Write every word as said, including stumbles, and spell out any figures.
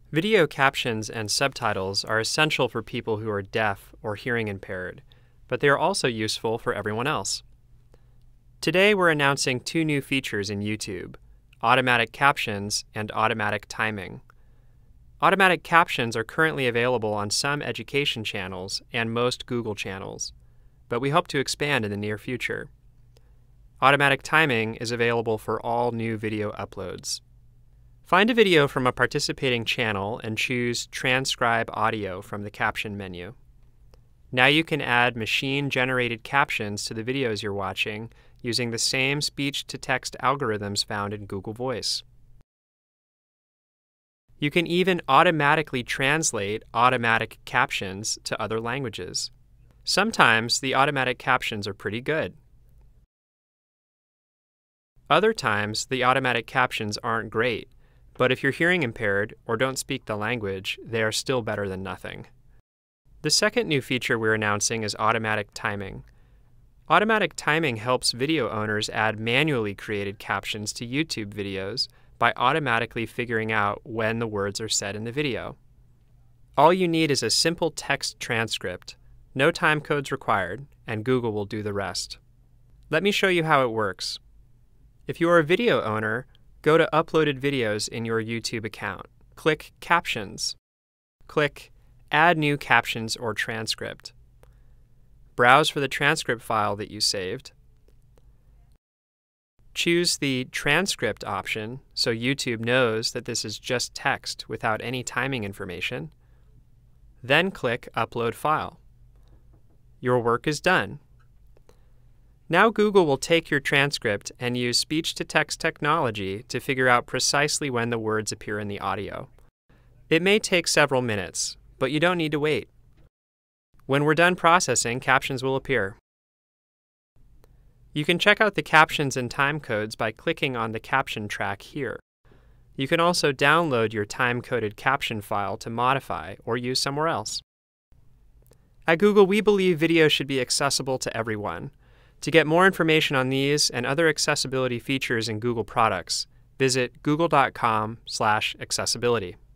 Video captions and subtitles are essential for people who are deaf or hearing impaired, but they are also useful for everyone else. Today we're announcing two new features in YouTube: automatic captions and automatic timing. Automatic captions are currently available on some education channels and most Google channels, but we hope to expand in the near future. Automatic timing is available for all new video uploads. Find a video from a participating channel and choose Transcribe Audio from the Caption menu. Now you can add machine-generated captions to the videos you're watching using the same speech-to-text algorithms found in Google Voice. You can even automatically translate automatic captions to other languages. Sometimes the automatic captions are pretty good. Other times the automatic captions aren't great, but if you're hearing impaired or don't speak the language, they are still better than nothing. The second new feature we're announcing is automatic timing. Automatic timing helps video owners add manually created captions to YouTube videos by automatically figuring out when the words are said in the video. All you need is a simple text transcript, no time codes required, and Google will do the rest. Let me show you how it works. If you are a video owner, go to Uploaded Videos in your YouTube account. Click Captions. Click Add New Captions or Transcript. Browse for the transcript file that you saved. Choose the Transcript option so YouTube knows that this is just text without any timing information. Then click Upload File. Your work is done. Now Google will take your transcript and use speech-to-text technology to figure out precisely when the words appear in the audio. It may take several minutes, but you don't need to wait. When we're done processing, captions will appear. You can check out the captions and time codes by clicking on the caption track here. You can also download your time-coded caption file to modify or use somewhere else. At Google, we believe video should be accessible to everyone. To get more information on these and other accessibility features in Google products, visit google dot com slash accessibility.